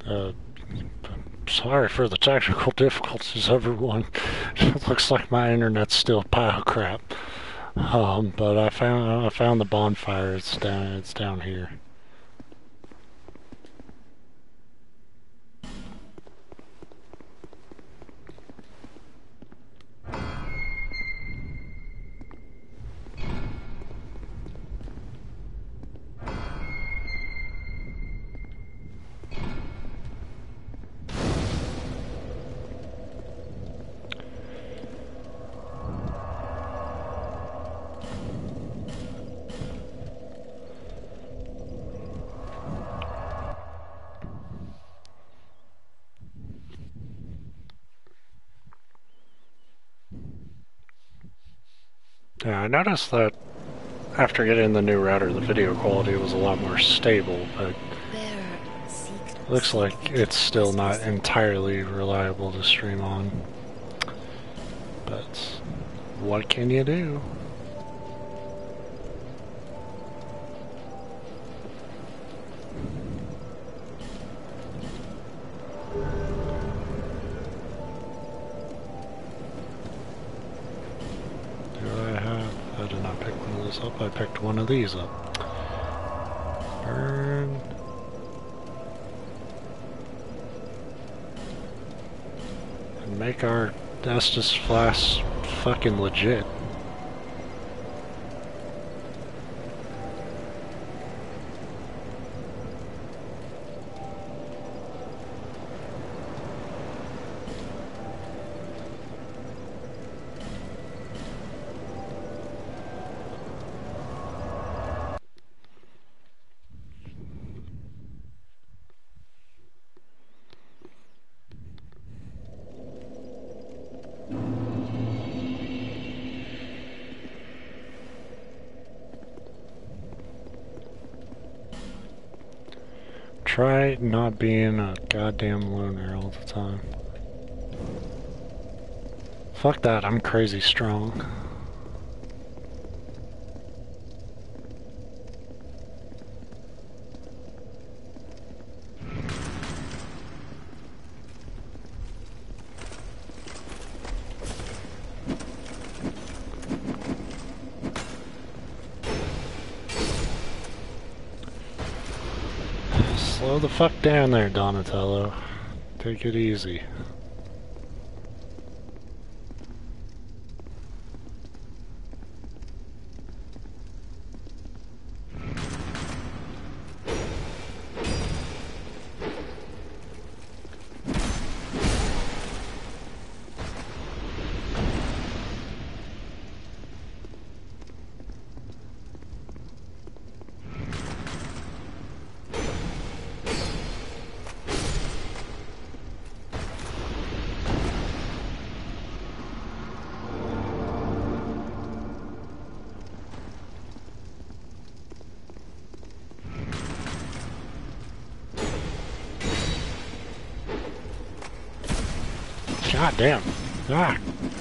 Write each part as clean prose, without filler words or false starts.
Uh, Sorry for the technical difficulties, everyone. It looks like my internet's still a pile of crap. But I found the bonfire. It's down here. Yeah, I noticed that after getting the new router, the video quality was a lot more stable, but looks like it's still not entirely reliable to stream on. But what can you do? I did not pick one of those up. I picked one of these up. Burn. And make our Estus flask fucking legit. Try not being a goddamn loner all the time. Fuck that, I'm crazy strong. Slow the fuck down there, Donatello. Take it easy. God damn. Ah.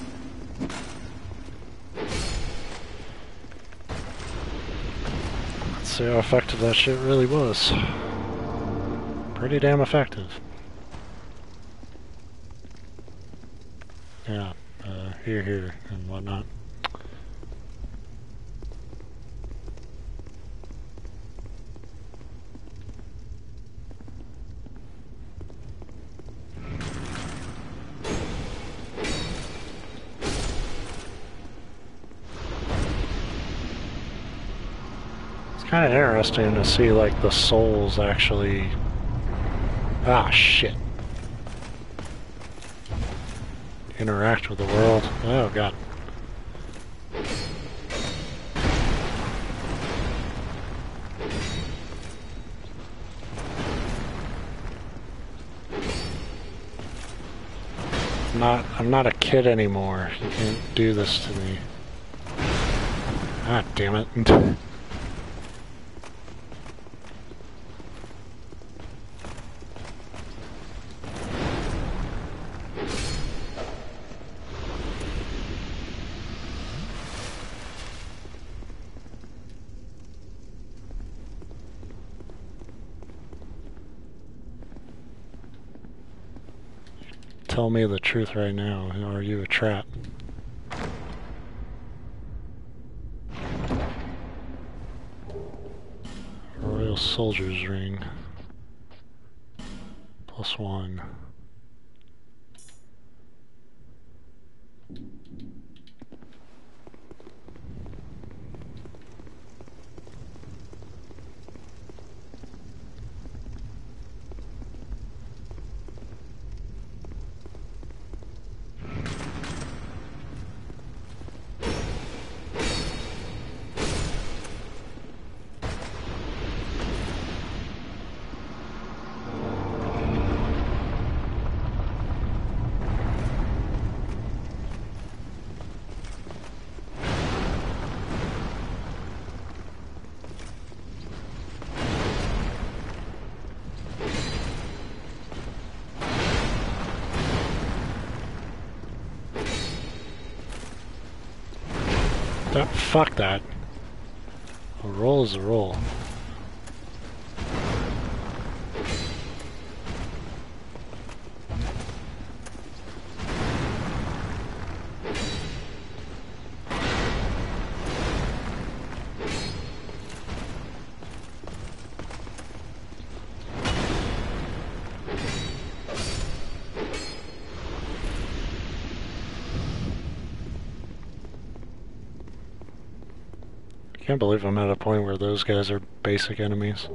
Let's see how effective that shit really was. Pretty damn effective. Yeah, here, and whatnot. Kind of interesting to see like the souls actually. Ah, shit. Interact with the world. Oh god. I'm not a kid anymore. You can't do this to me. Ah, damn it. tell me the truth right now. Are you a trap? Royal Soldier's Ring. +1. Fuck that. A roll is a roll. I can't believe I'm at a point where those guys are basic enemies.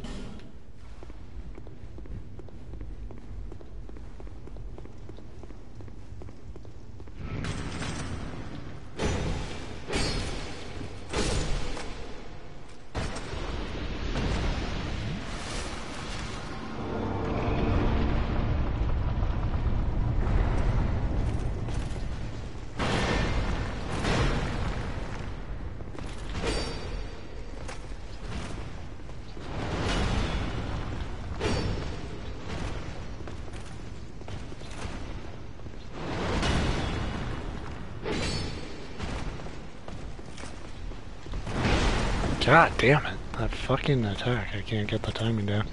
God damn it. That fucking attack. I can't get the timing down.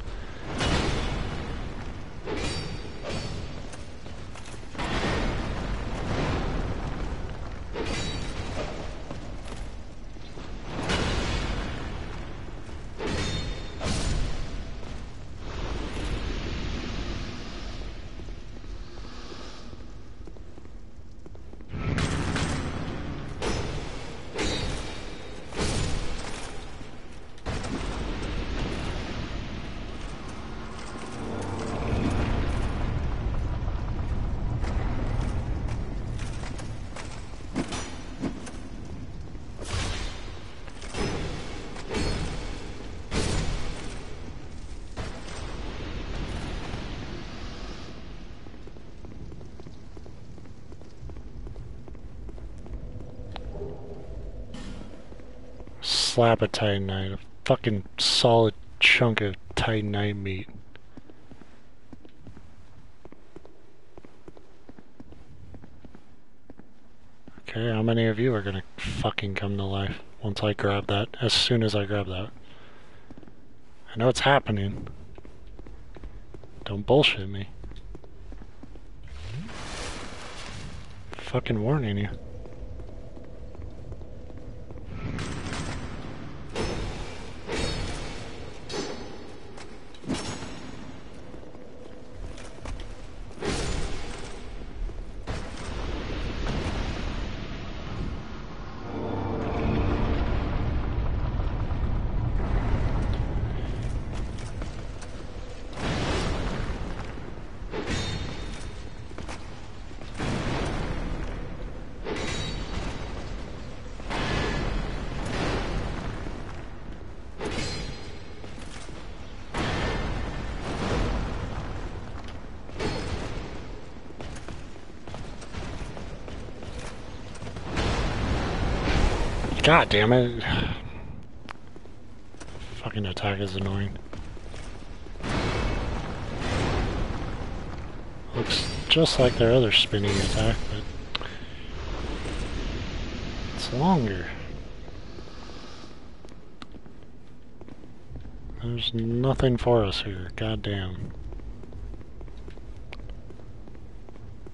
Slap of Titanite, a fucking solid chunk of Titanite meat. Okay, how many of you are gonna fucking come to life once I grab that, as soon as I grab that? I know it's happening. Don't bullshit me. Fucking warning you. God damn it. Fucking attack is annoying. Looks just like their other spinning attack, but it's longer. There's nothing for us here, goddamn.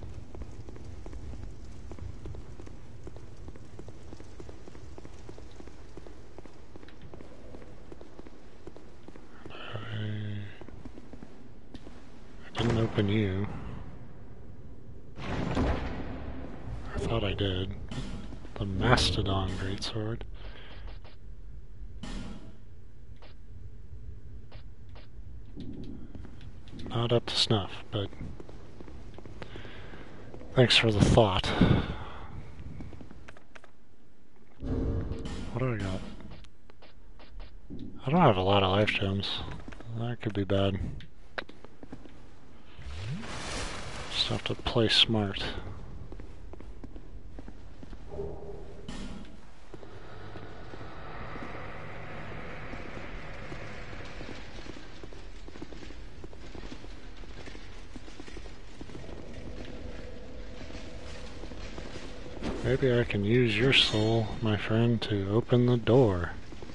Didn't open you. I thought I did. The Mastodon Greatsword. Not up to snuff, but thanks for the thought. What do I got? I don't have a lot of life gems. That could be bad. Just have to play smart. Maybe I can use your soul, my friend, to open the door.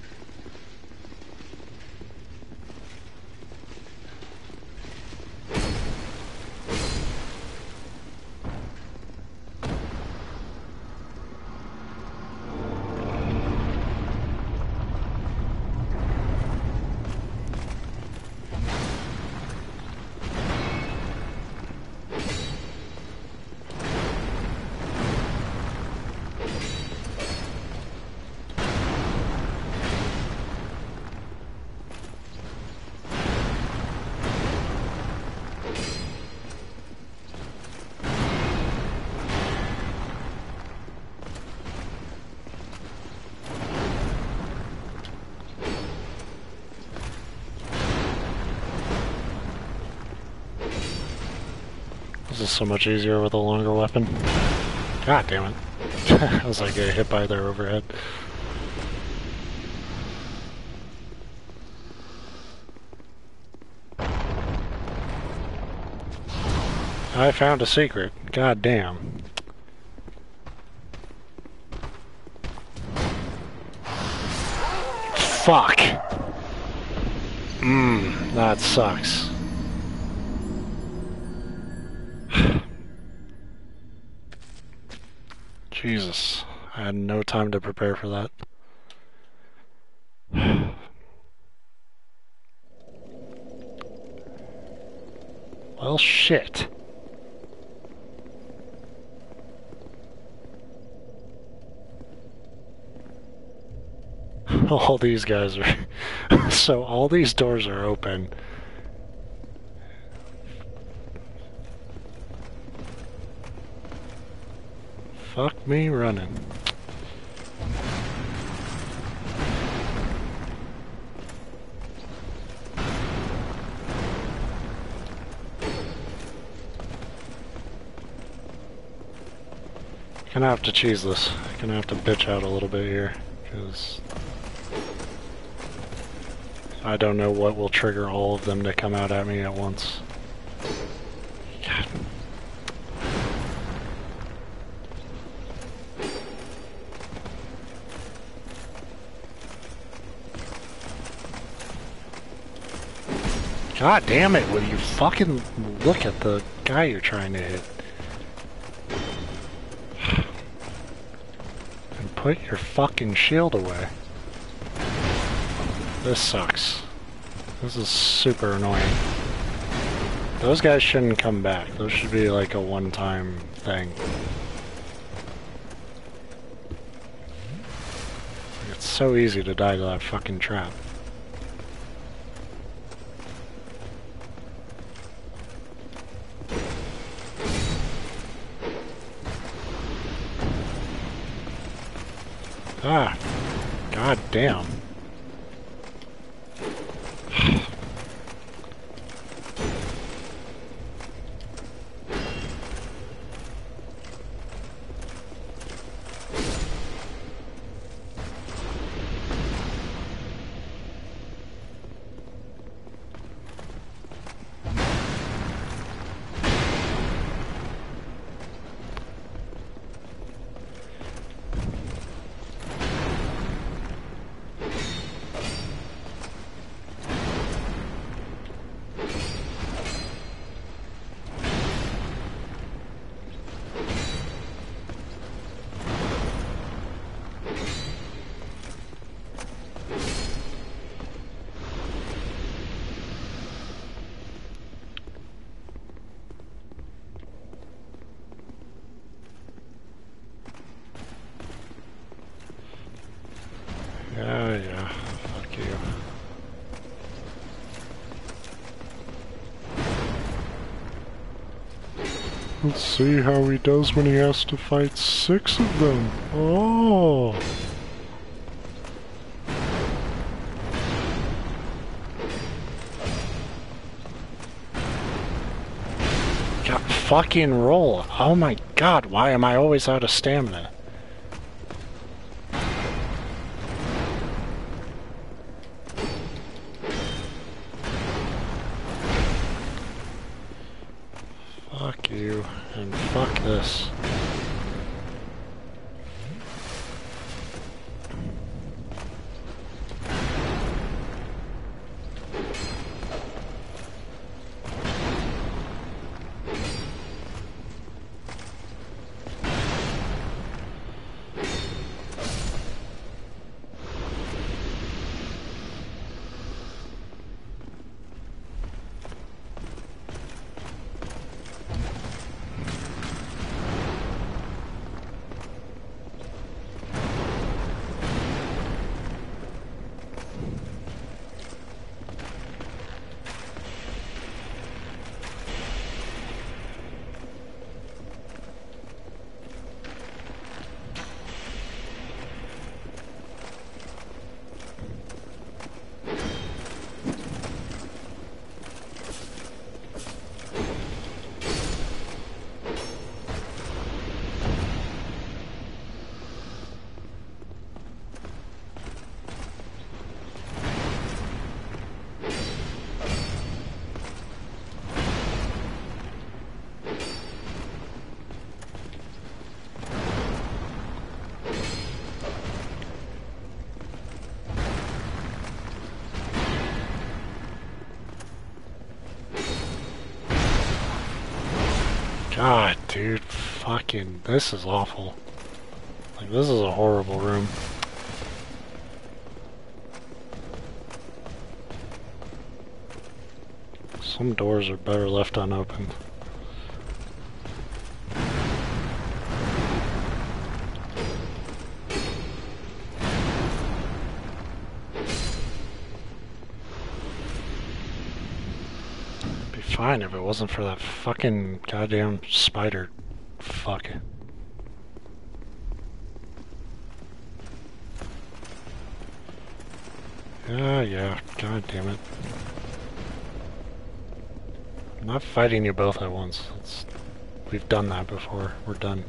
This is so much easier with a longer weapon. God damn it. I was like getting hit by their overhead. I found a secret. God damn. Fuck. That sucks. Jesus, I had no time to prepare for that. Well, shit. All these guys are... So all these doors are open. Fuck me running. Gonna have to cheese this. Gonna have to bitch out a little bit here, because I don't know what will trigger all of them to come out at me at once. God. God damn it, will you fucking look at the guy you're trying to hit? And put your fucking shield away. This sucks. This is super annoying. Those guys shouldn't come back. Those should be like a one-time thing. It's so easy to die to that fucking trap. Ah, god damn. Let's see how he does when he has to fight 6 of them. Oh! God, fucking roll. Oh my god, why am I always out of stamina? Fuck you, and fuck this. God, dude, fucking, this is awful. Like, this is a horrible room. Some doors are better left unopened. Fine if it wasn't for that fucking goddamn spider. Fuck. Yeah, god damn it. I'm not fighting you both at once. We've done that before. We're done.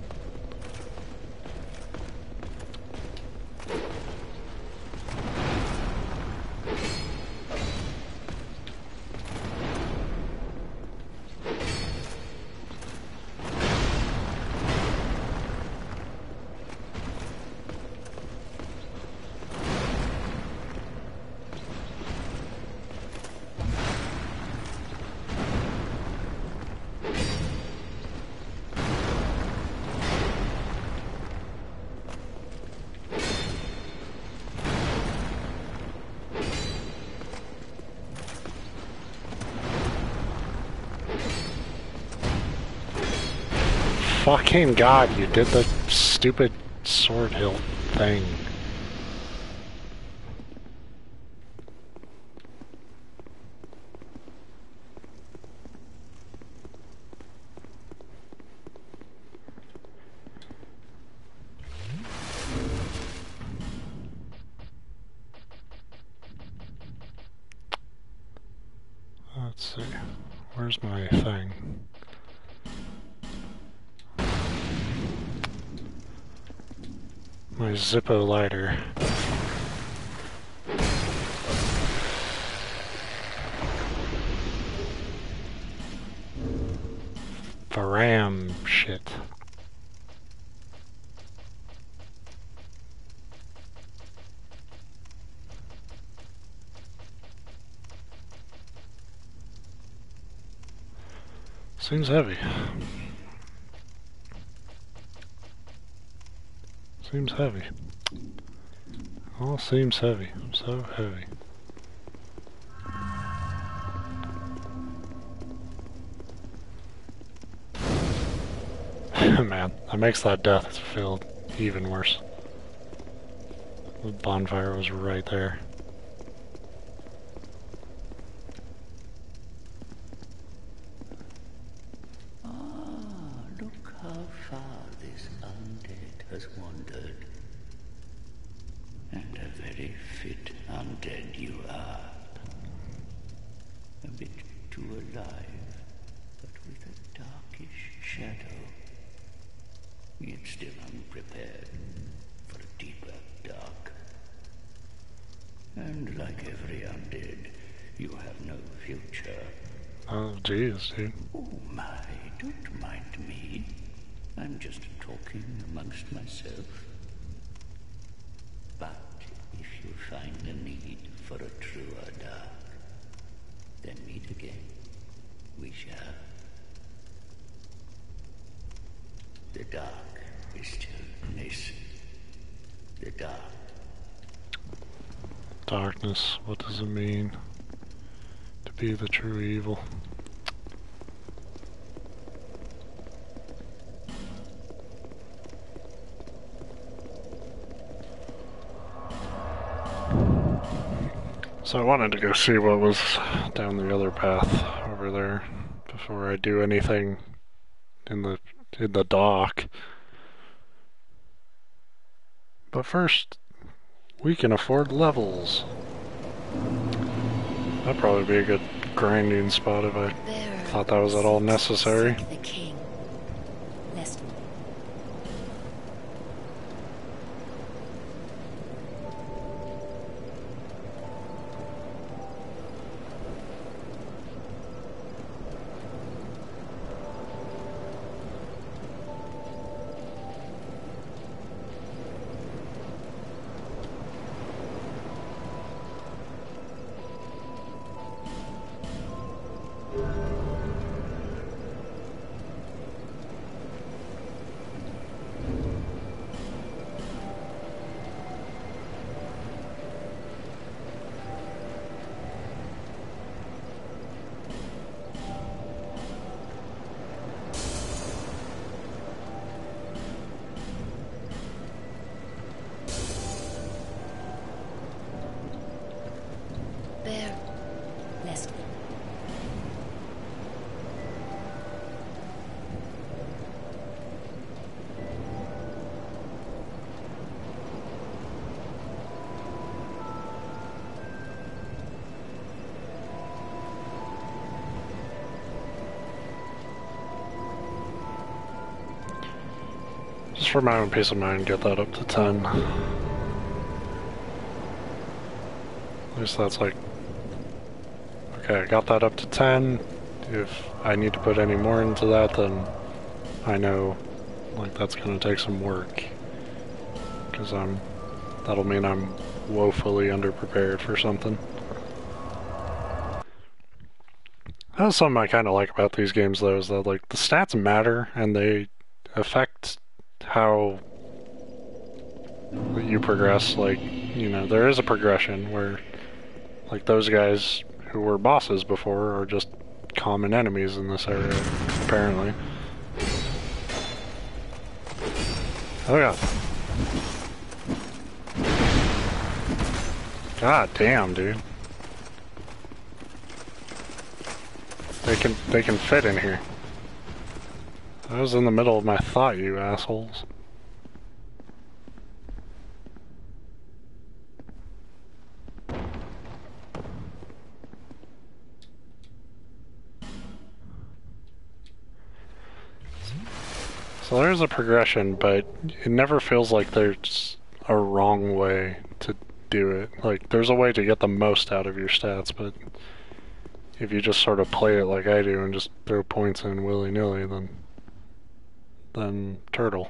Fucking god, you did the stupid sword hilt thing. Let's see. Where's my thing? My Zippo lighter. Varam shit. Seems heavy. Seems heavy. All seems heavy. So heavy. Man, that makes that death feel even worse. The bonfire was right there. Ah, has wandered. And a very fit undead you are. A bit too alive, but with a darkish shadow. Yet still unprepared for a deeper dark. And like every undead, you have no future. Oh, jeez, dude. Oh my, don't mind me. I'm just talking amongst myself. But if you find the need for a truer dark, then meet again. We shall. The dark is still nascent. The dark. Darkness, what does it mean to be the true evil? So I wanted to go see what was down the other path over there before I do anything in the dock. But first, we can afford levels. That'd probably be a good grinding spot if I thought that was at all necessary. The king. Lest there. Lest Just for my own peace of mind, get that up to 10. At least that's like... Okay, I got that up to 10. If I need to put any more into that, then I know, like, that's gonna take some work. Because that'll mean I'm woefully underprepared for something. That's something I kind of like about these games, though, is that, like, the stats matter, and they affect how you progress. Like, you know, there is a progression where, like, those guys who were bosses before are just common enemies in this area, apparently. Oh god. God damn, dude. They can fit in here. I was in the middle of my thought, you assholes. So there's a progression, but it never feels like there's a wrong way to do it. Like, there's a way to get the most out of your stats, but if you just sort of play it like I do and just throw points in willy-nilly, then turtle.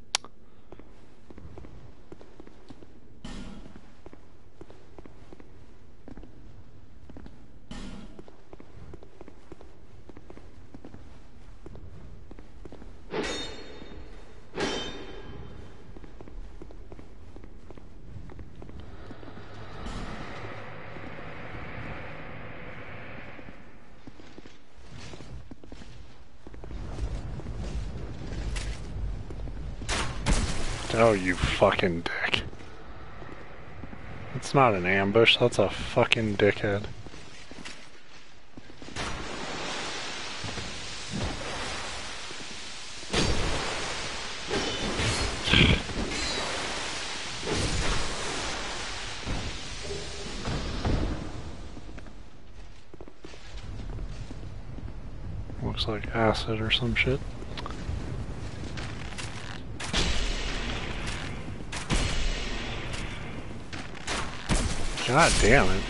Oh, you fucking dick. It's not an ambush, that's a fucking dickhead. Looks like acid or some shit. God damn it.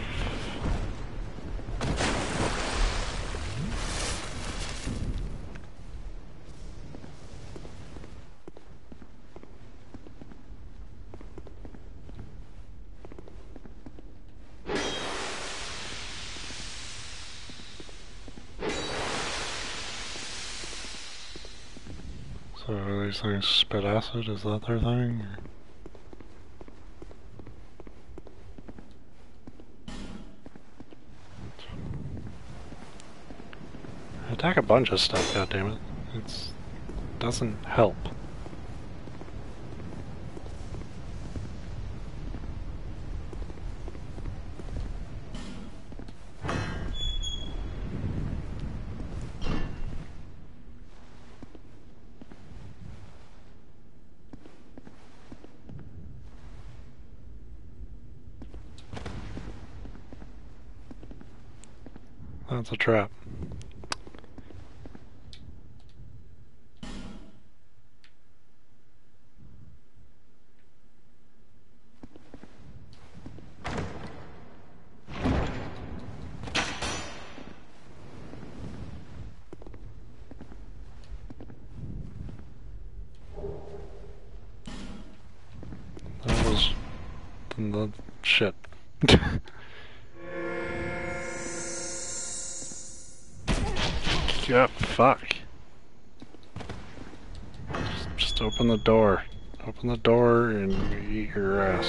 So these things spit acid, is that their thing? Or? I attack a bunch of stuff, goddammit. It doesn't help. That's a trap. That was the shit. Yeah, fuck. Just open the door. Open the door and eat your ass.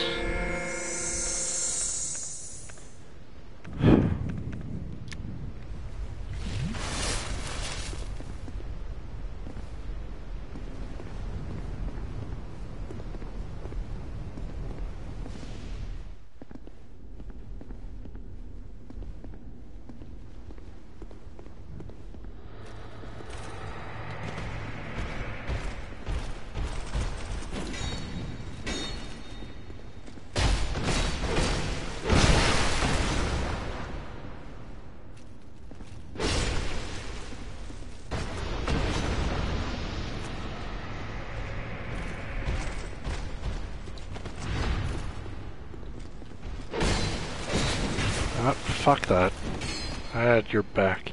Fuck that. I had your back.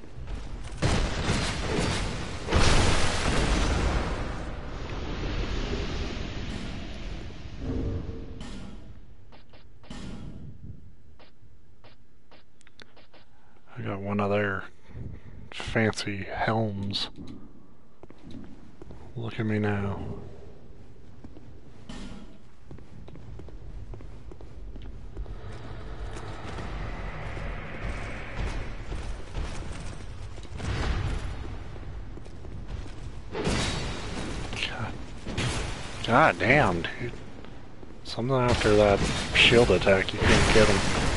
I got one of their fancy helms. Look at me now. God damn, dude. Something after that shield attack, you couldn't get him.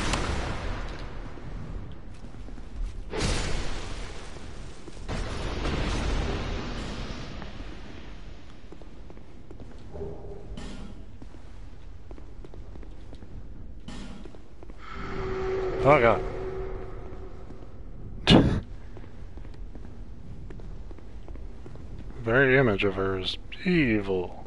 Oh god. The very image of her is evil.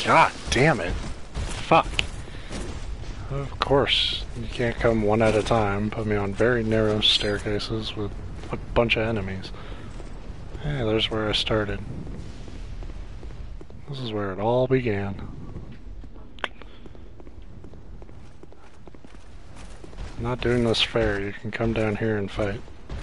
God damn it. Fuck. Of course, you can't come one at a time. Put me on very narrow staircases with a bunch of enemies. Hey, there's where I started. This is where it all began. I'm not doing this fair. You can come down here and fight.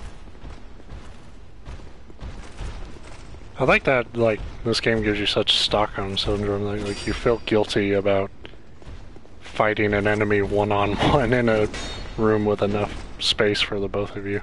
I like that, like, this game gives you such Stockholm Syndrome that, like, you feel guilty about fighting an enemy one-on-one in a room with enough space for the both of you.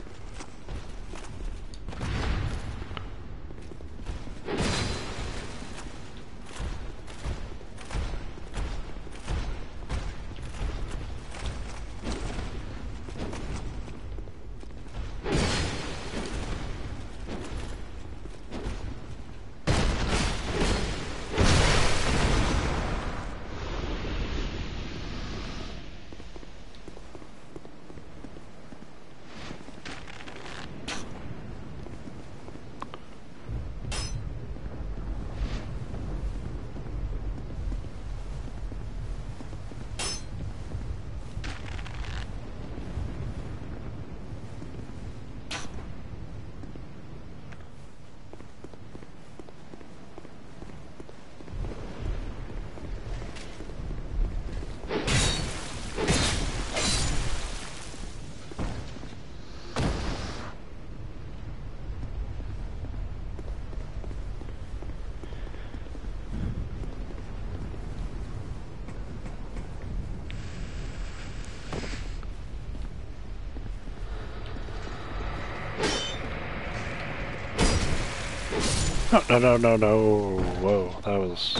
No. Whoa, that was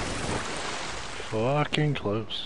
fucking close.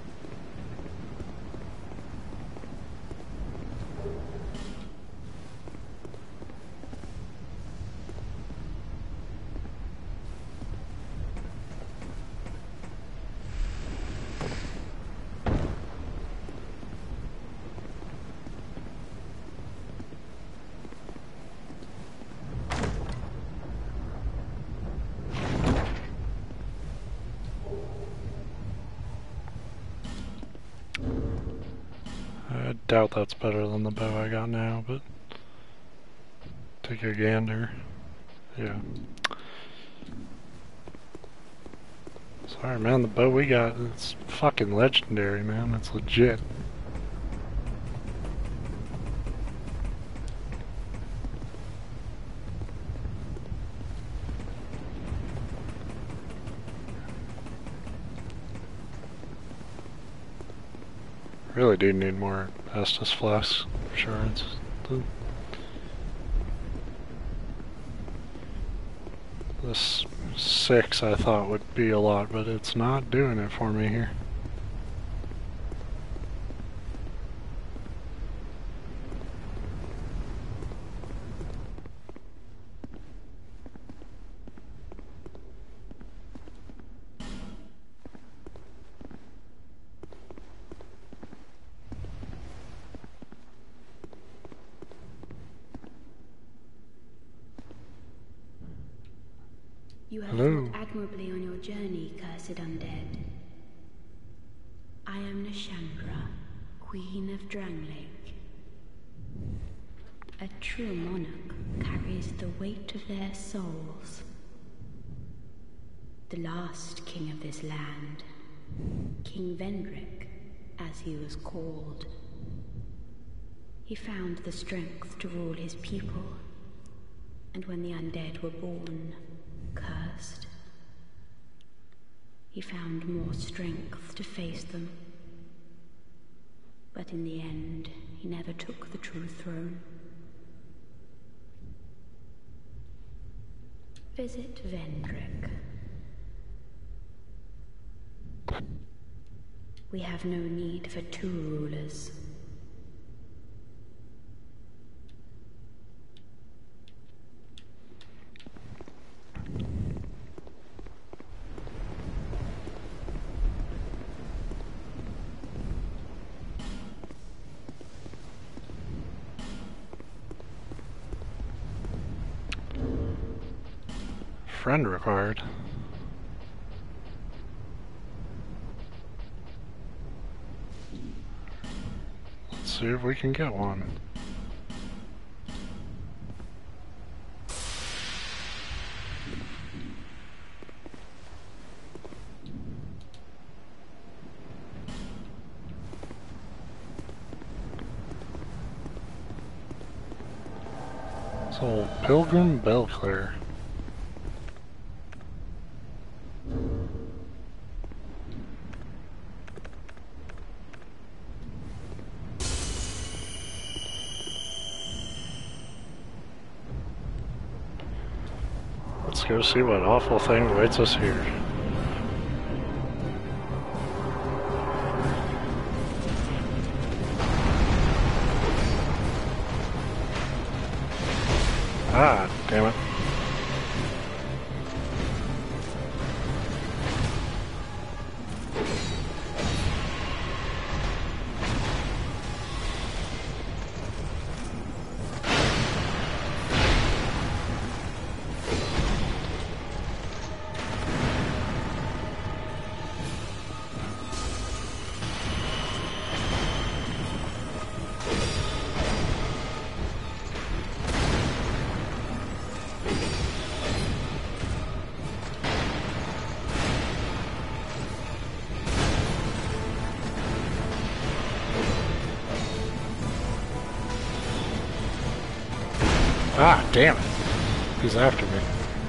I doubt that's better than the bow I got now, but take a gander. Yeah. Sorry, man, the bow we got, it's fucking legendary, man. It's legit. Really do need more Estus flasks shards. This 6 I thought would be a lot, but it's not doing it for me here. You have Hello. fought admirably on your journey, cursed undead. I am Nashandra, Queen of Dranglake. A true monarch carries the weight of their souls. The last king of this land, King Vendrick, as he was called. He found the strength to rule his people, and when the undead were born, cursed, he found more strength to face them. But in the end, he never took the true throne. Visit Vendrick. We have no need for 2 rulers. Friend required. see if we can get one. So, Pilgrim Belclair. Let's go see what awful thing awaits us here. Ah, damn it. Ah, damn it. He's after me.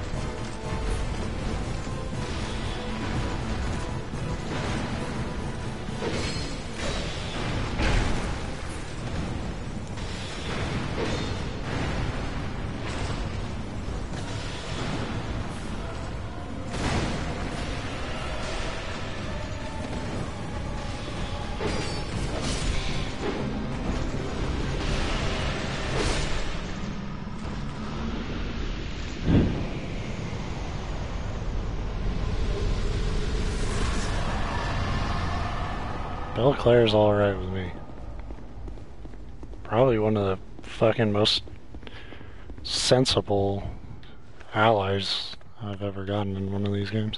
Belclair's alright with me. Probably one of the fucking most sensible allies I've ever gotten in one of these games.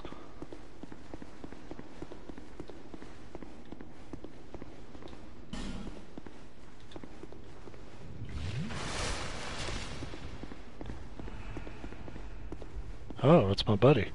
Oh, it's my buddy.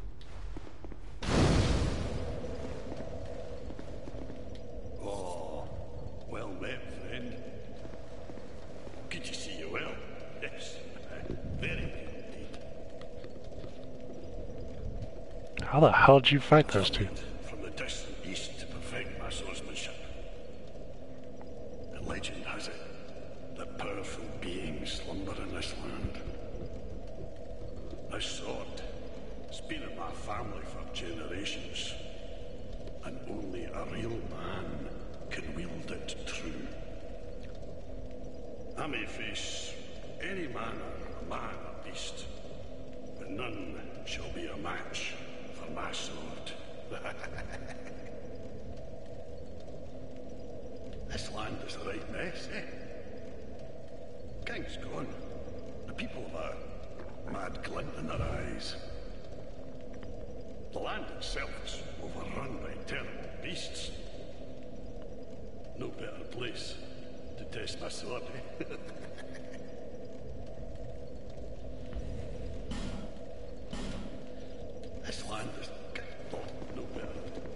How the hell did you fight those two? From the distant east to perfect my swordsmanship. And legend has it that powerful beings slumber in this land. This sword has been in my family for generations, and only a real man can wield it true. I may face any manner of man or beast, but none shall be a match for my sword. This land is a right mess, eh? King's gone. The people have a mad glint in their eyes. The land itself is overrun by terrible beasts. No better place to test my sword, eh? This land is no better.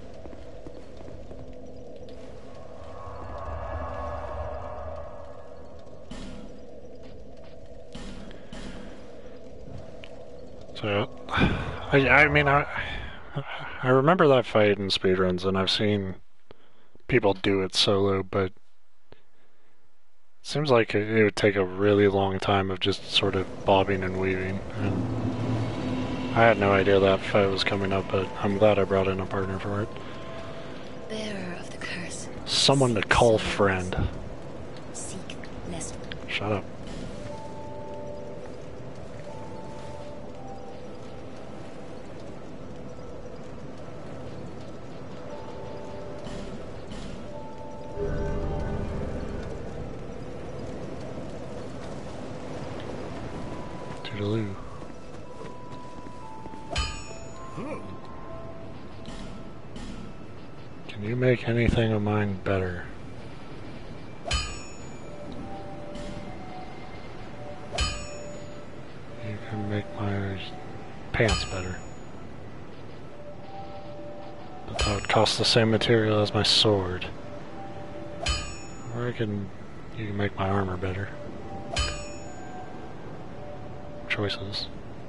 So, I mean, I remember that fight in speedruns, and I've seen people do it solo, but it seems like it would take a really long time of just sort of bobbing and weaving. And I had no idea that fight was coming up, but I'm glad I brought in a partner for it. Bearer of the curse. Someone to call friend. Seek lest. Shut up. Toodaloo. Can you make anything of mine better? pants better. But that would cost the same material as my sword. Or you can make my armor better. Choices.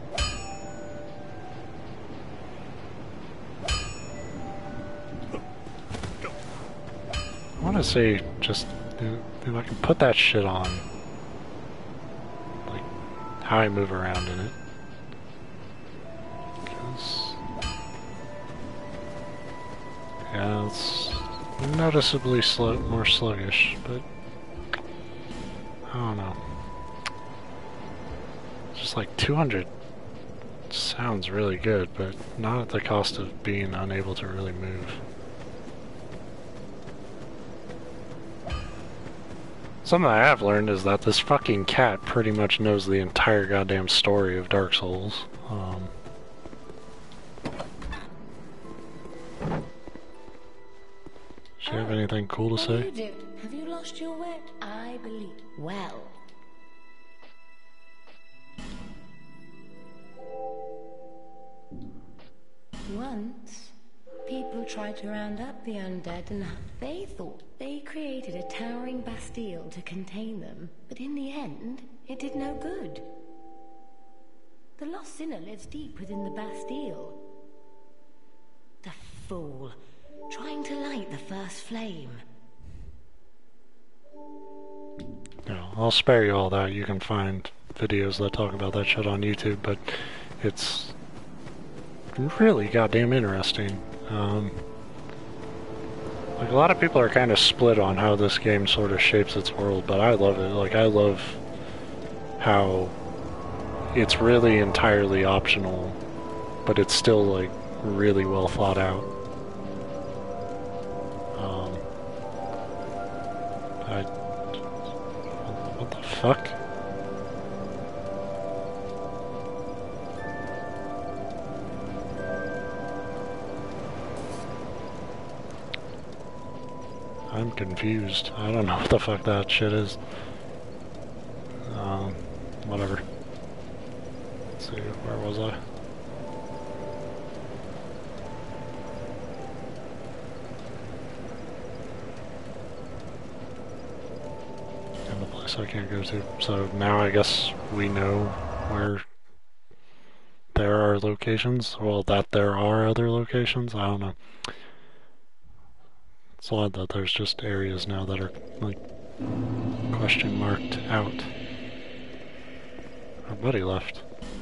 I want to say just if I can put that shit on, like how I move around in it. Yeah, it's noticeably more sluggish, but I don't know. Just like 200 sounds really good, but not at the cost of being unable to really move. Something I have learned is that this fucking cat pretty much knows the entire goddamn story of Dark Souls. Does she have anything cool to say? What do you do? Have you lost your way? I believe. Well. Once, people tried to round up the undead and they thought they created a towering Bastille to contain them. But in the end, it did no good. The lost sinner lives deep within the Bastille. The fool, trying to light the first flame. Yeah, I'll spare you all that. You can find videos that talk about that shit on YouTube, but it's really goddamn interesting. Like, a lot of people are kind of split on how this game sort of shapes its world, but I love it. Like, I love how it's really entirely optional, but it's still, like, really well thought out. What the fuck? I'm confused. I don't know what the fuck that shit is. Whatever. Let's see, where was I? In the place I can't go to. So now I guess we know where there are locations. Well, that there are other locations. I don't know. It's odd that there's just areas now that are, like, question marked out. Our buddy left.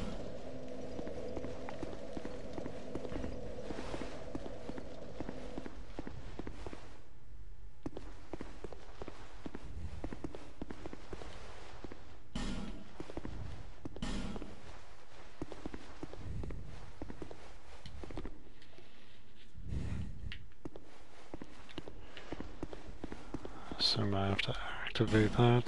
Assume I have to activate that.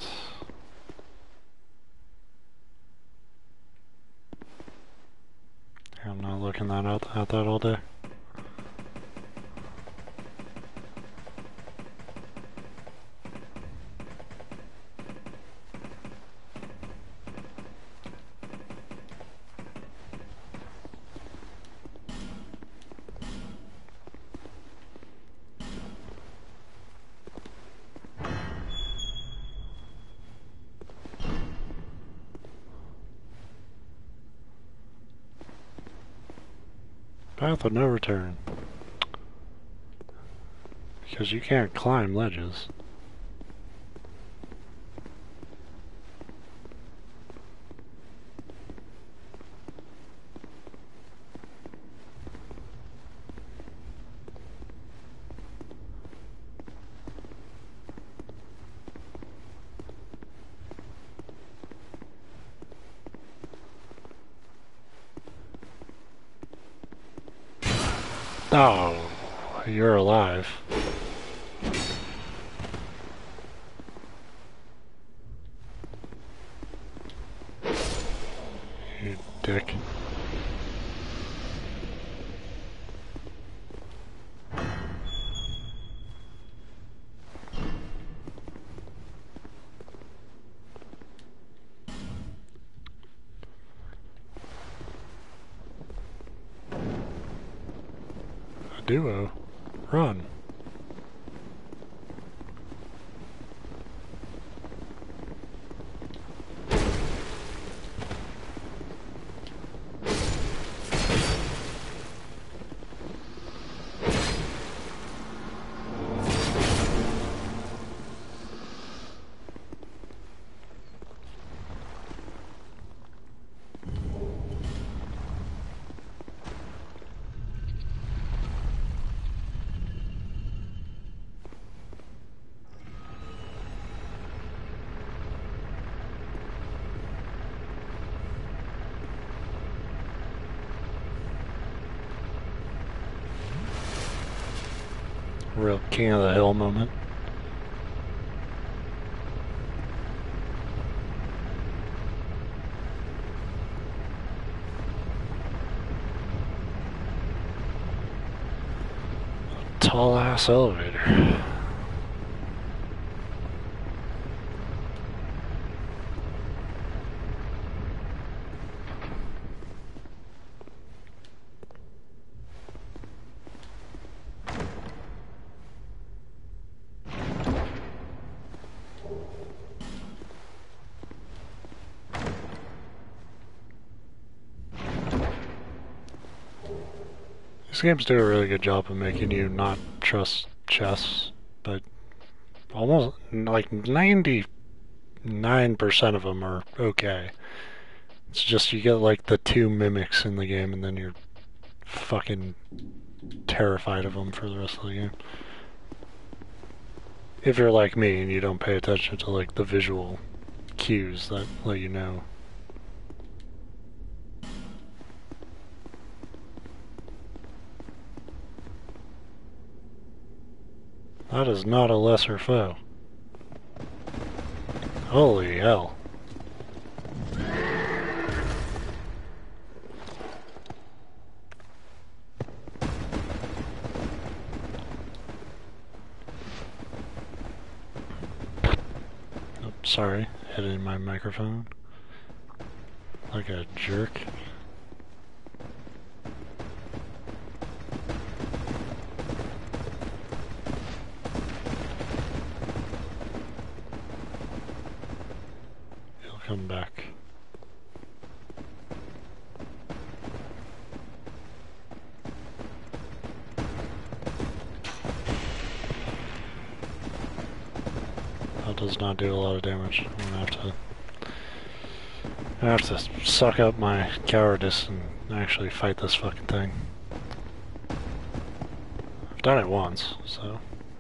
I'm not looking at that all day. Path of no return. Because you can't climb ledges. Oh, you're alive. You dick. duo. Run. Real King of the Hill moment. Tall ass elevator. These games do a really good job of making you not trust chess, but almost like 99% of them are okay. It's just you get like the 2 mimics in the game and then you're fucking terrified of them for the rest of the game. If you're like me and you don't pay attention to like the visual cues that let you know. That is not a lesser foe. Holy hell. Oh, sorry, hitting my microphone like a jerk. Come back. That does not do a lot of damage. I'm gonna have to suck up my cowardice and actually fight this fucking thing. I've done it once, so.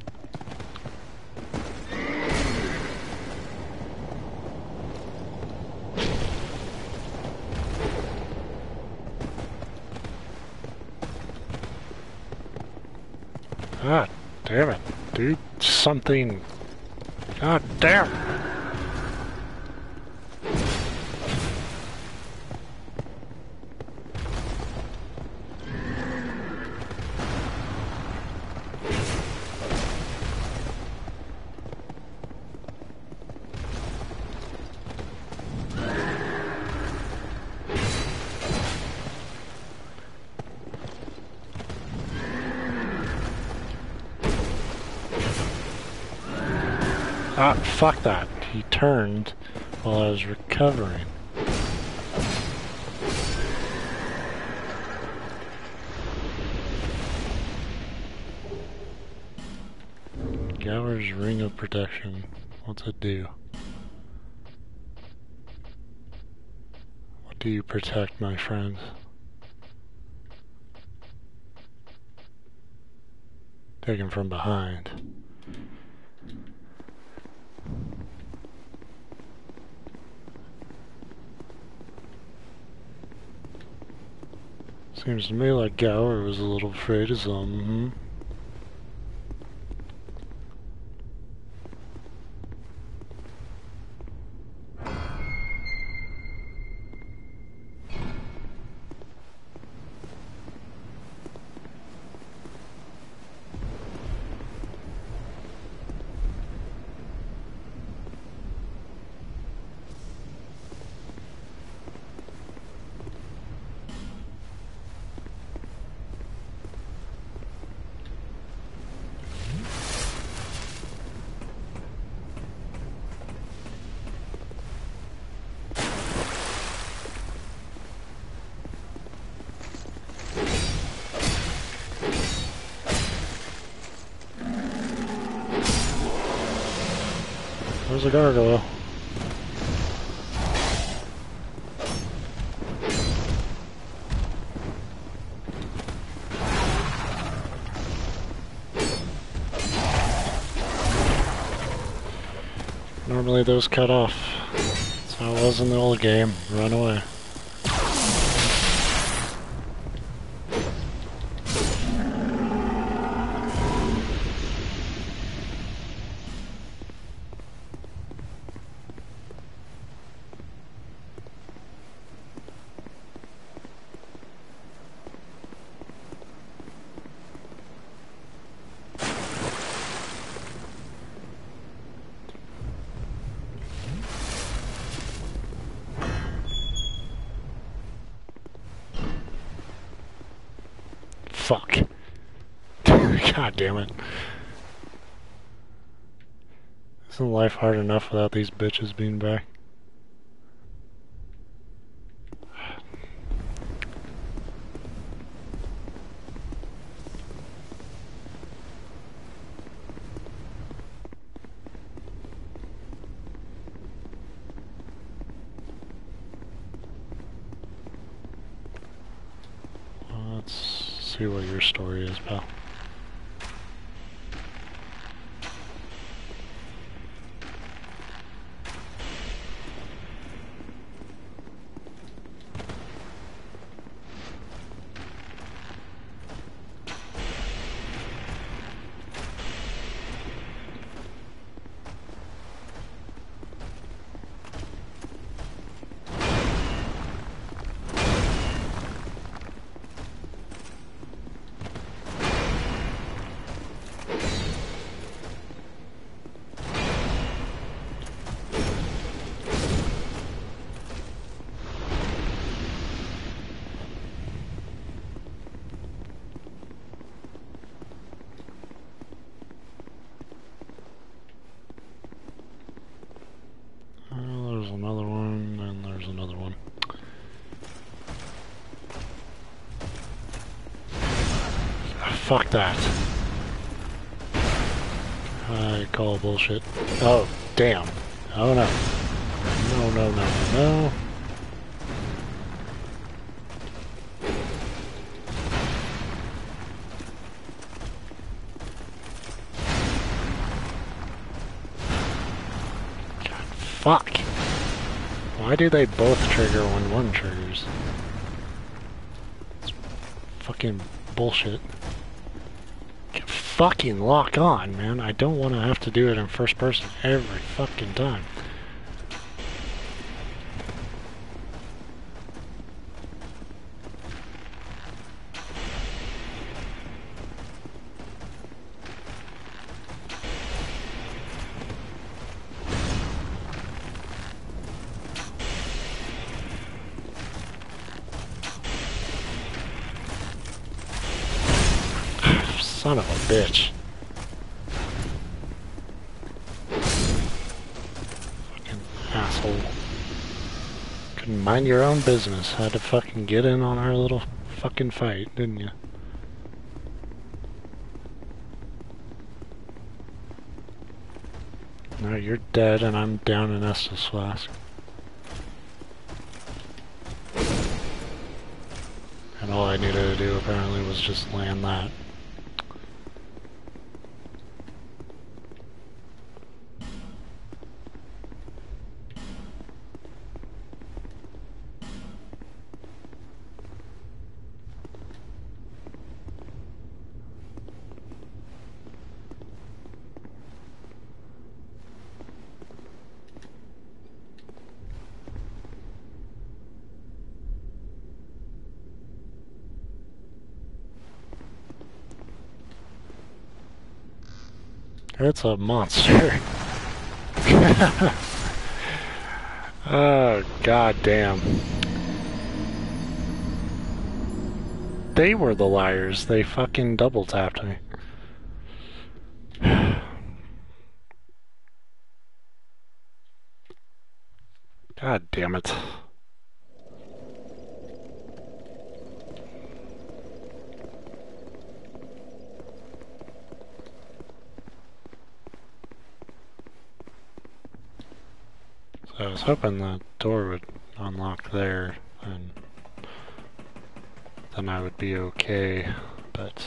God damn it, dude. Something. God damn. Ah, fuck that. He turned while I was recovering. Gower's Ring of Protection. What's it do? What do you protect, my friend? Taken from behind. Seems to me like Gower was a little afraid of something. There's a gargoyle. Normally those cut off. That's how it was in the old game. Run away. Fuck. God damn it. Isn't life hard enough without these bitches being back? Let's see what your story is, pal. There's another one, and there's another one. Fuck that. I call bullshit. Oh, damn. Oh no. No, no, no, no. God, fuck. Why do they both trigger when one triggers? It's fucking bullshit. Fucking lock on, man. I don't want to have to do it in first person every fucking time. Son of a bitch. Fucking asshole. Couldn't mind your own business. Had to fucking get in on our little fucking fight, didn't you? Now you're dead and I'm down in Estus Flask. And all I needed to do apparently was just land that. It's a monster. Oh, god damn. They were the liars. They fucking double tapped me. God damn it. I was hoping the door would unlock there, and then I would be okay, but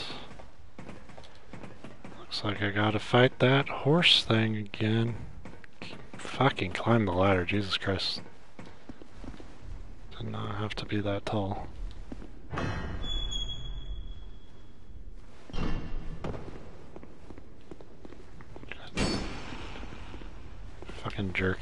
looks like I gotta fight that horse thing again. Fucking climb the ladder, Jesus Christ. Did not have to be that tall. Fucking jerk.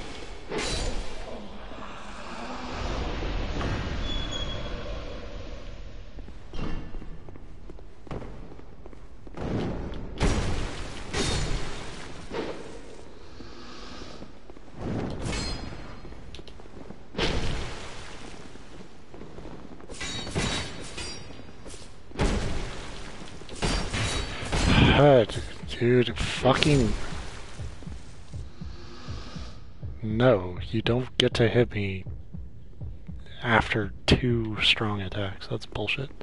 Dude, fucking... No, you don't get to hit me after 2 strong attacks. That's bullshit.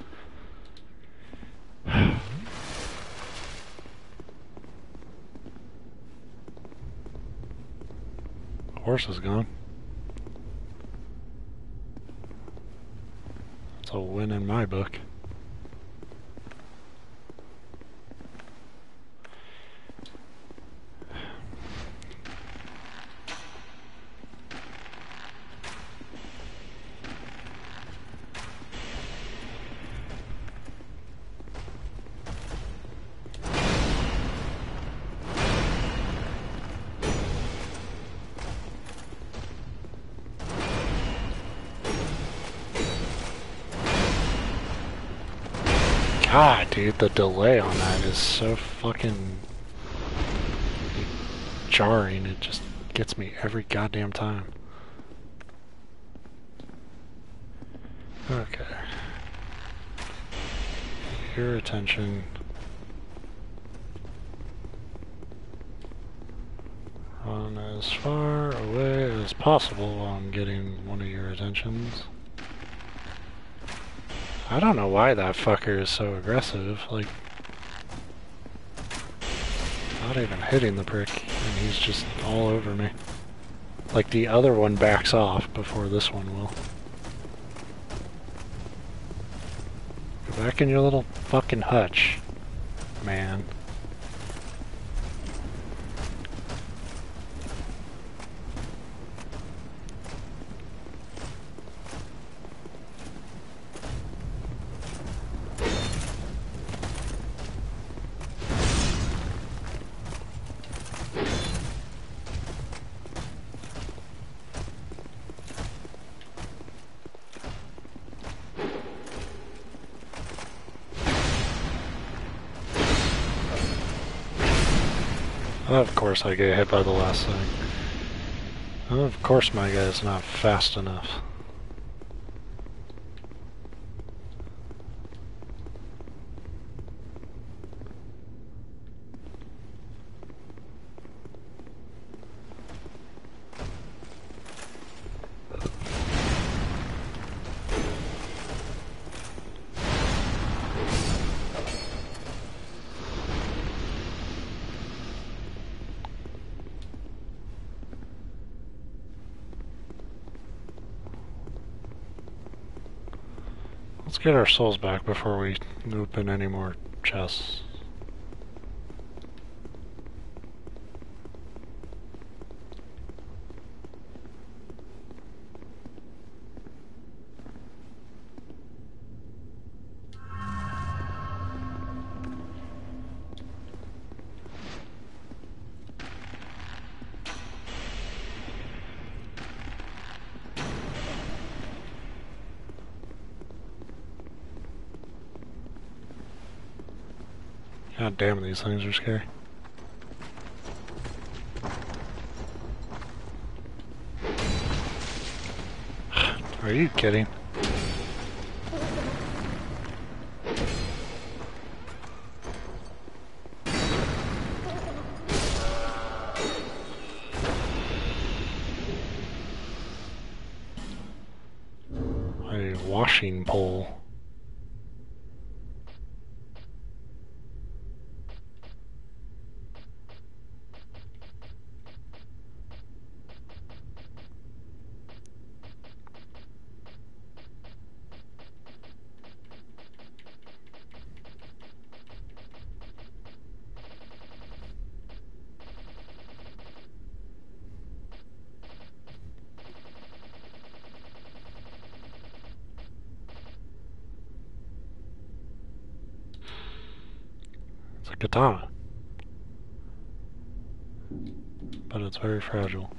Horse is gone. That's a win in my book. God, dude, the delay on that is so fucking jarring. It just gets me every goddamn time. Okay. Your attention. Run as far away as possible while I'm getting one of your attentions. I don't know why that fucker is so aggressive, like... Not even hitting the prick, and he's just all over me. Like the other one backs off before this one will. Go back in your little fucking hutch, man. Of course I get hit by the last thing. Of course my guy's not fast enough. Let's get our souls back before we open any more chests. God damn, these things are scary. Are you kidding? A washing pole. katana. But it's very fragile.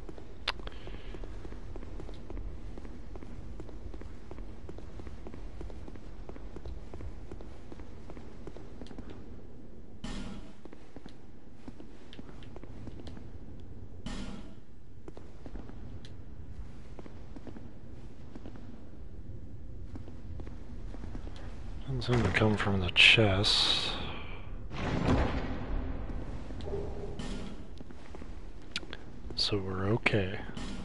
Doesn't seem to come from the chest. So we're okay.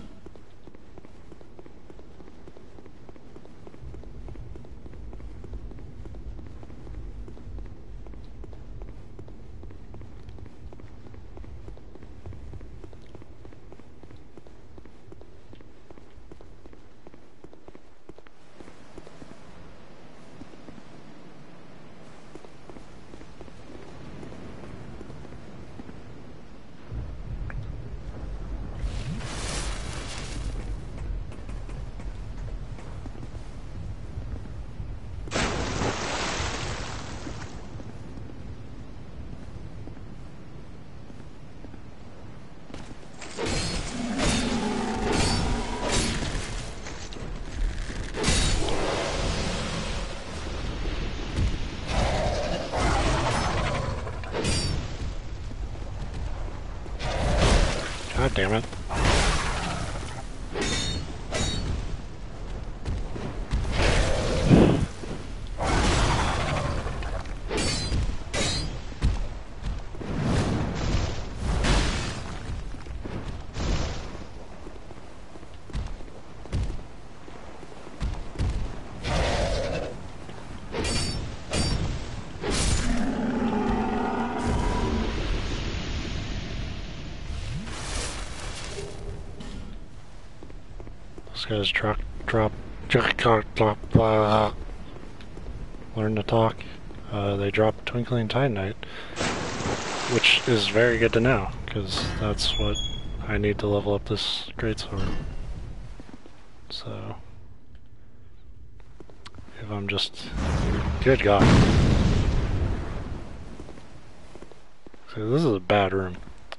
God damn it. Those guys learn to talk. They drop Twinkling Titanite, which is very good to know, because that's what I need to level up this greatsword. So, if I'm just... Good God. So this is a bad room.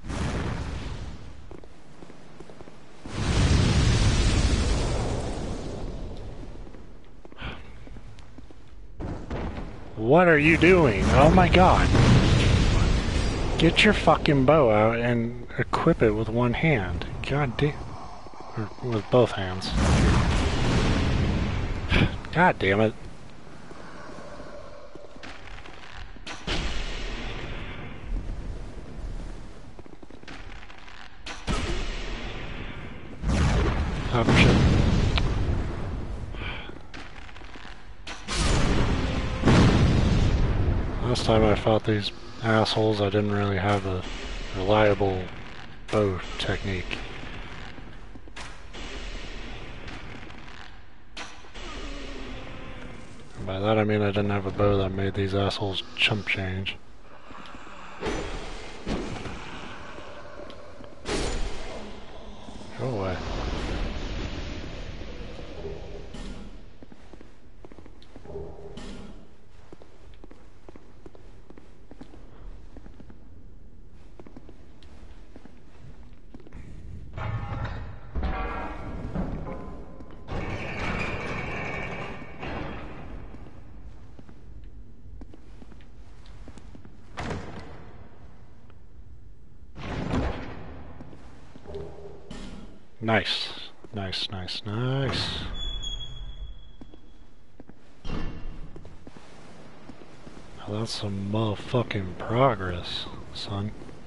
What are you doing? Oh my God. Get your fucking bow out and equip it with one hand. God damn. Or with both hands. God damn it. Oh shit. Last time I fought these assholes, I didn't really have a reliable bow technique. And by that I mean I didn't have a bow that made these assholes chump change. Go away. Nice. Nice, nice, nice. Now that's some motherfucking progress, son.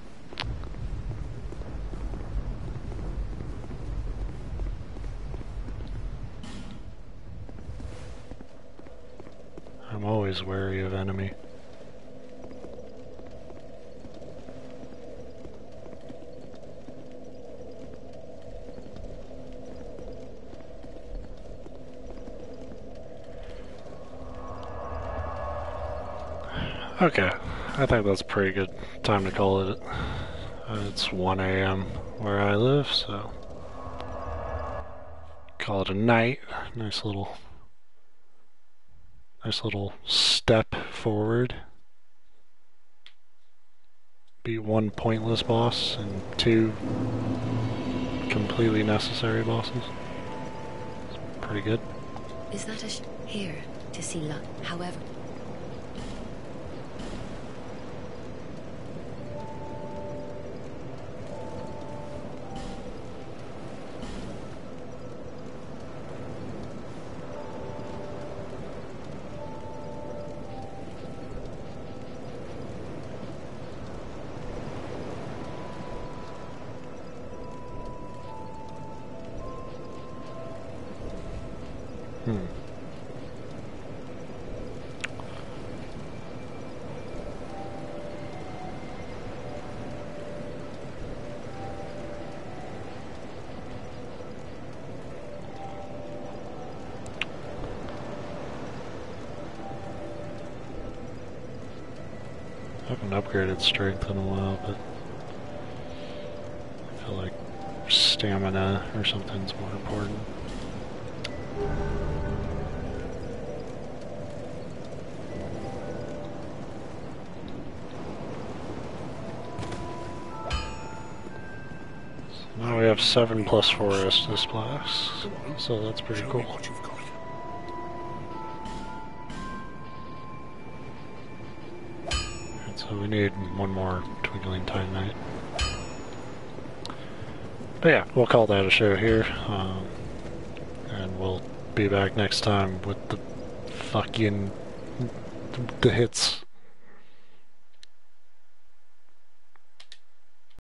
I'm always wary of enemy. Okay, I think that's a pretty good time to call it. It's 1 a.m. where I live, so call it a night. Nice little step forward. be one pointless boss and two completely necessary bosses. It's pretty good. Is that a here to see luck? However. I haven't upgraded strength in a while, but I feel like stamina or something's more important. So now we have 7 plus 4 Estus Blast, so that's pretty cool. So we need one more Twinkling Titanite. But yeah, we'll call that a show here. And we'll be back next time with the fucking... the hits.